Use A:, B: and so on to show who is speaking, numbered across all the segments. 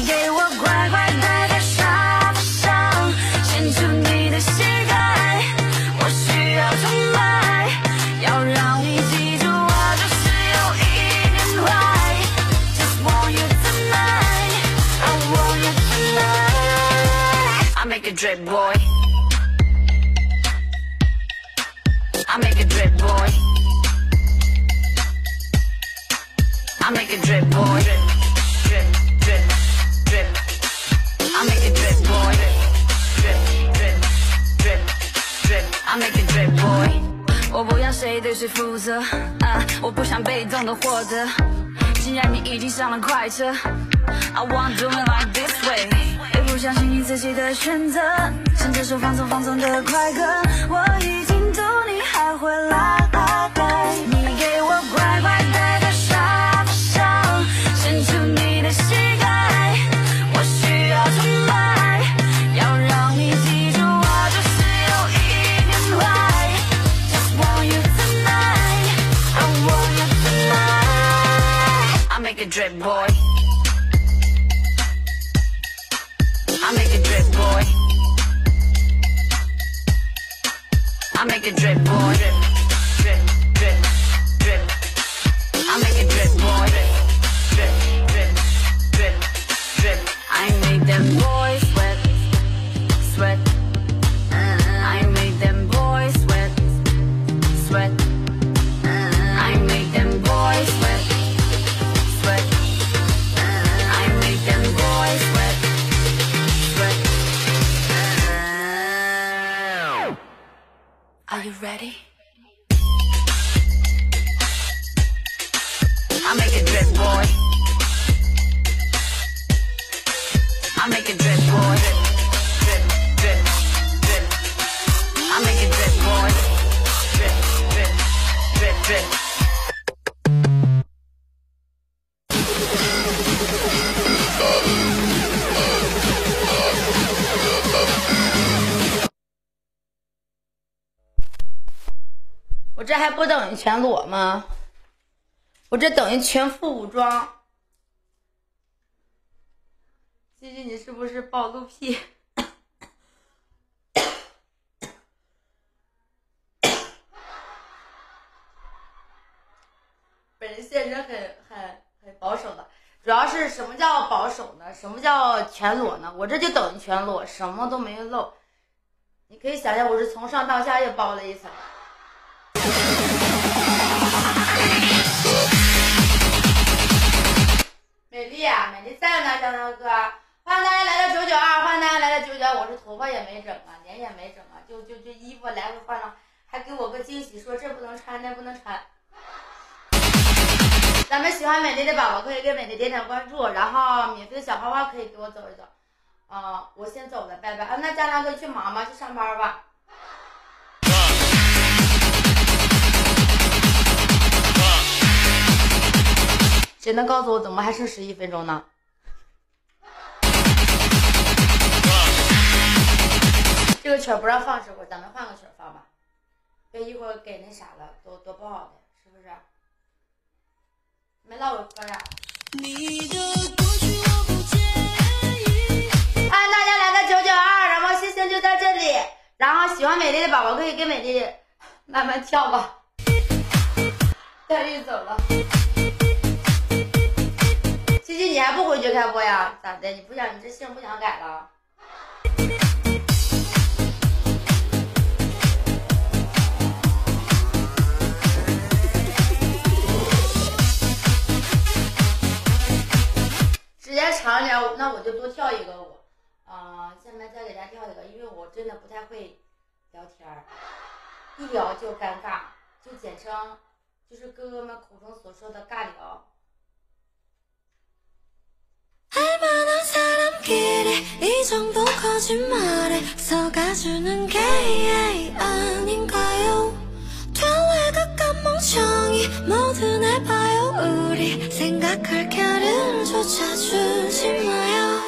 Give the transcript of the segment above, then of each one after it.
A: 你给我乖乖待在沙发上，献出你的膝盖，我需要崇拜，要让你记住我就是有一点坏。Just want you tonight, I want you tonight. I make a drip boy, I make a drip boy, I make a drip boy, drip, drip, drip. I make a drip boy, drip, drip, drip, drip. I make a drip boy. 我不要谁对谁负责啊，我不想被动的获得。既然你已经上了快车 ，I want to do it like this way。也不相信你自己的选择，唱这首放松放松的快歌。我已经懂你还会来。你给我乖乖待在沙发上，伸出你的膝盖，我需要崇拜，要让你记住我就是有一点坏。Just want you tonight, I want you tonight. I make a drip boy, I make a drip boy, I make a drip boy, drip, drip, drip. I make a drip boy, drip, drip, drip, drip. I make them boys sweat, sweat. I make them boys sweat, sweat. I make them boys sweat, sweat. I make them boys sweat, sweat. Are you ready? I make a drip boy, I make a drip boy, drip, drip, drip. I make a drip boy, drip, drip, drip, drip.
B: 我这还不等于全裸吗？我这等于全副武装。姐姐，你是不是暴露癖？本人现实很保守的，主要是什么叫保守呢？什么叫全裸呢？我这就等于全裸，什么都没露。你可以想象，我是从上到下又包了一层。美丽啊，美丽在呢，江涛哥，欢迎大家来到992，欢迎大家来到991。我这头发也没整啊，脸也没整啊，就衣服来回换了，还给我个惊喜，说这不能穿，那不能穿。咱们喜欢美丽的宝宝可以给美丽点点关注，然后免费的小花花可以给我走一走。我先走了，拜拜啊！那江涛哥去忙吧，去上班吧。谁能告诉我怎么还剩11分钟呢？这个曲儿不让放这会儿，咱们换个曲儿放吧，别一会儿给那啥了，多不好的，是不是？没唠我嗑呀。欢迎大家来到992，然后谢谢就到这里，然后喜欢美丽的宝宝可以跟美丽慢慢跳吧。黛玉走了。琪琪，你还不回去开播呀？咋的？你不想，你这姓不想改了？时间长点，那我就多跳一个舞。下面再给大家跳一个，因为我真的不太会聊天儿，一聊就尴尬，就简称就是哥哥们口中所说的尬聊。
C: 알만한 사람끼리 이 정도 거짓말에 속아주는 게 아닌가요? 될래각간 멍청이 모두 날 봐요. 우리 생각할 겨를조차 주지 마요.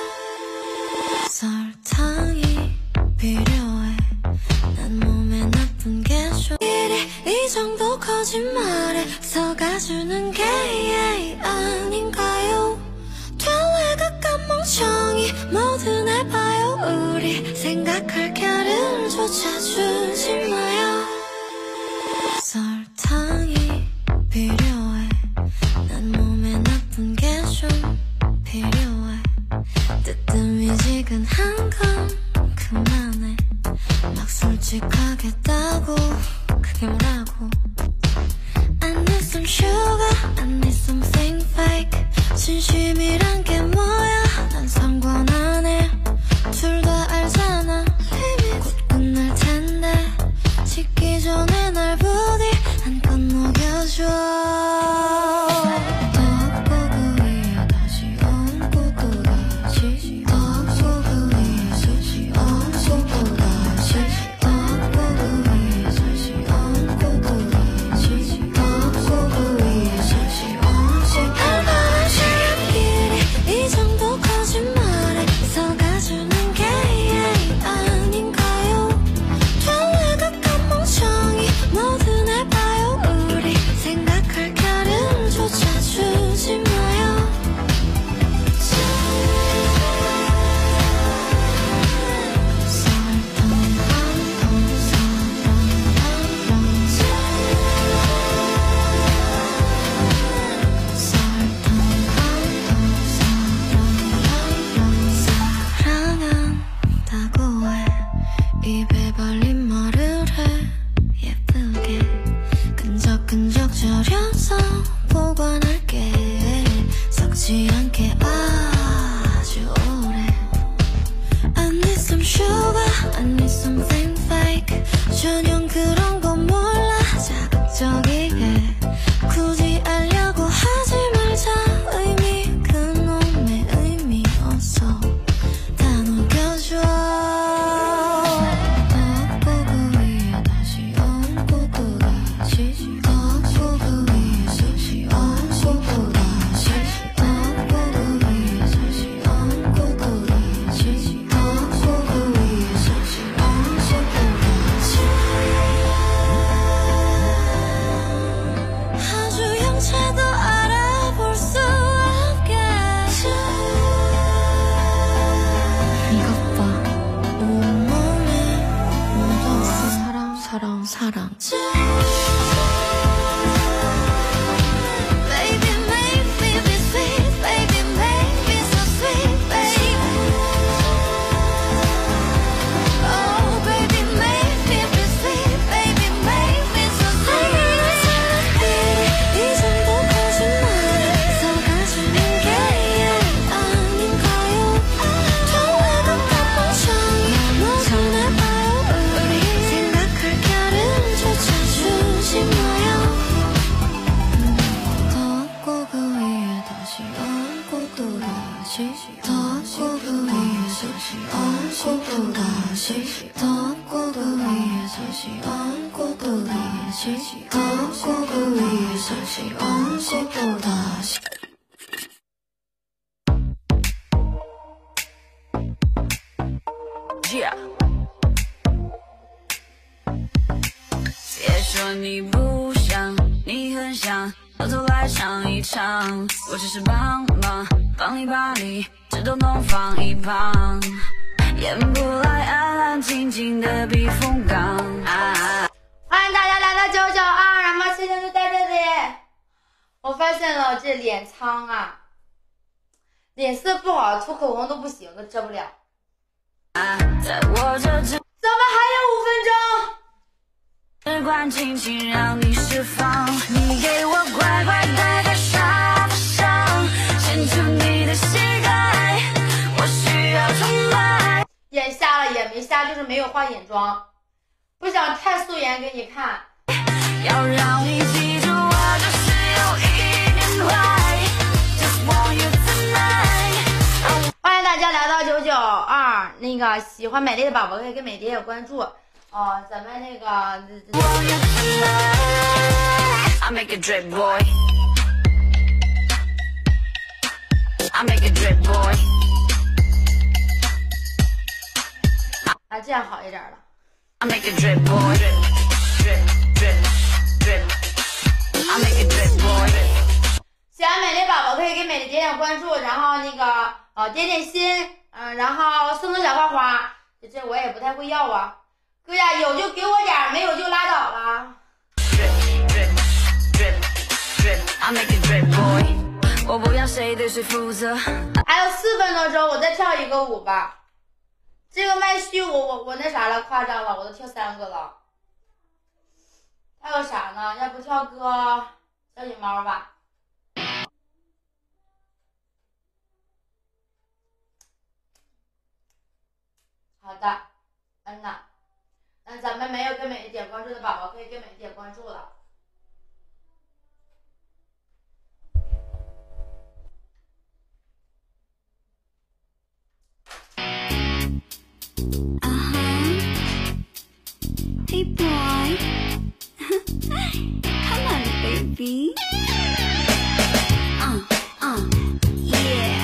C: 설탕이 필요해. 난 몸에 나쁜 게 좋아. 이 정도 거짓말에 속아주는 게 아닌가요? 될래각간 멍청이 뜨뜻미지근한 건 그만해 막 솔직하겠다고 그게 뭐라고 I need some sugar I need something fake 진심이란 게 뭐야 난 상관 안 해 둘 다 알잖아 이미 곧 끝날 텐데 식기 전에 날 부디 한껏 녹여줘 입에 발린 말을 해 예쁘게 끈적끈적 절여서 보관할게 썩지 않게 아주 오래 I need some sugar I need something fake 전혀 그런 거 몰라 자극적이게 굳이 알려고 하지 말자 의미 그놈의 의미 없어 다 녹여줘 사랑 Baby make me be sweet Baby make me so sweet baby Oh baby make me be sweet Baby make me so sweet 이 정도 거짓말에 속아주는 게 아닌가요 정말 깜깜멍청이 모두 날 봐요 우리 생각할 겨를 주지 마요 덮고 그 위에 다시 얹고 또 다시 덮고 그 위에 다시 얹고 또 다시 덮고 그 위에 다시 얹고 또 다시 덮고 그 위에 다시 얹고 또 다시
A: Yeah 别说你不想，你很想，到头来上一场。我只是帮忙，帮你把理智都弄放一旁，演不来安安静静的避风港。
B: 欢迎大家来到992，然后事情就在这里。我发现了这脸苍啊，脸色不好，涂口红都不行，都遮不了。
A: 在我这只。
B: 怎么还有5分钟？
A: 只管轻轻让你释放，你给我乖乖待在沙发上，伸出你的膝盖，我需要崇拜。
B: 眼瞎了也没瞎，就是没有化眼妆，不想太素颜给你看。
A: 要让你记住，我就是有一点坏。Just want you tonight。
B: 欢迎大家来到992，那个喜欢美丽的宝宝可以给美爹关注。咱们那个
A: I make a drip boy I make a drip boy
B: 啊，这样好一点了。
A: I make a drip boy drip drip drip drip I make a drip boy
B: 喜欢美丽宝宝可以给美丽点点关注，然后那个点点心，然后送小花花，这我也不太会要啊。哥呀，有就给我点，没有就拉倒了。
A: 我不要谁对谁负责。
B: 还有4分多钟，我再跳一个舞吧。这个麦序我那啥了，夸张了，我都跳3个了。还有啥呢？要不跳个小野猫吧。好的，呐，那咱们没有给美丽点关注的宝宝，可以给美丽点关注了。
C: Hey boy, come on, baby. Yeah,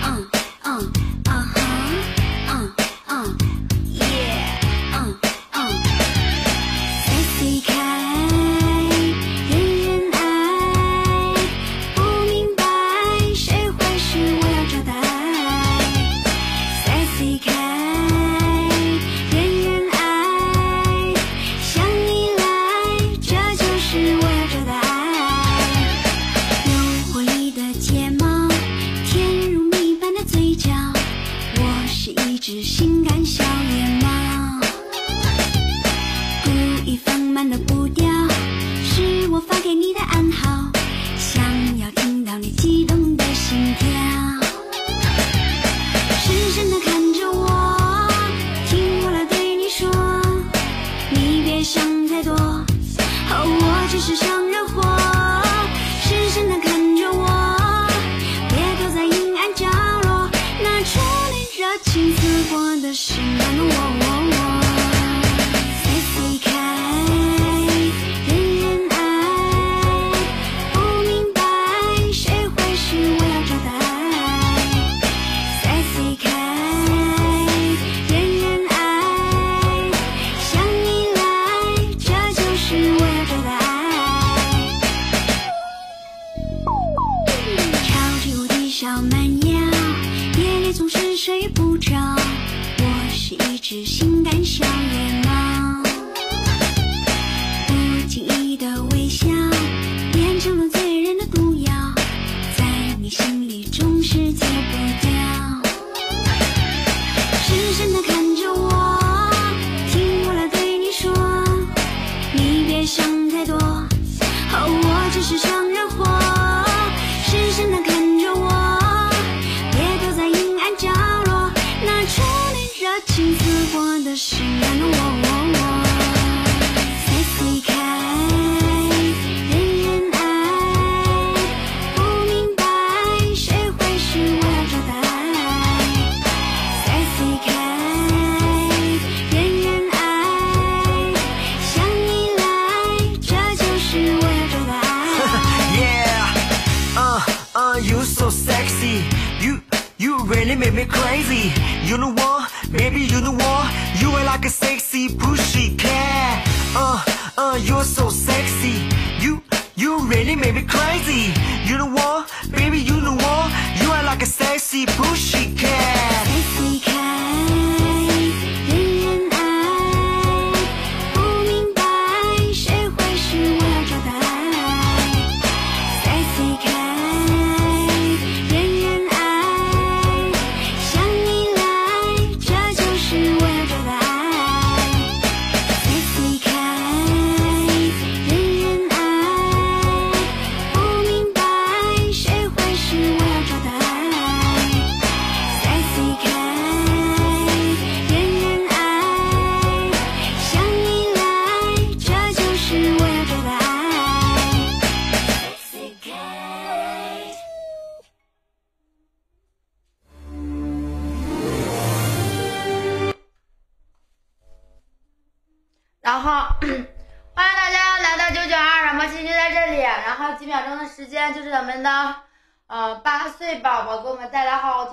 C: yeah, sexy 开，人人爱，不明白谁会是我要找的爱。sexy 开。只性感小野猫，故意放慢的步调，是我发给你的暗号，想要听到你激动的心跳。深深地看着我，听我来对你说，你别想太多，我只是想惹祸。深深地看着我，别躲在阴暗角落，那初恋热情似火的是那个我，sexy 开，人人爱，不明白谁会是我要找的爱。sexy 开，人人爱，向你来，这就是我要找的爱。超级无敌小蛮腰，夜里总是睡不着，我是一只性感小野猫，不经意的微笑变成了醉人的毒药，在你心里总是戒不掉。深深地看着我，听我来对你说，你别想太多，我只是想惹祸。深深地看着我，别躲在阴暗角落，那初恋热情似火的是那个我，sexy 开，人人爱，不明白谁会是我要找的爱。sexy 开，人人爱，向你来，这就是我要找的爱。
D: You so sexy, you really make me crazy. You know what, baby, you know what, you are like a sexy pushy cat. You're so sexy, you really make me crazy. You know what, baby, you know what, you are like a sexy pushy cat.
C: sexy 开，人人爱，不明白谁会是我要找的爱。sexy 开，人人爱，向你来，这就是我要找的爱。sexy 开，人人爱，不明白谁会是我要找的爱。sexy 开，人人爱，向你来，这就是我要找的爱。sexy 开。
B: 然后欢迎大家来到992，然后继续在这里，然后几秒钟的时间就是咱们的8岁宝宝给我们带来好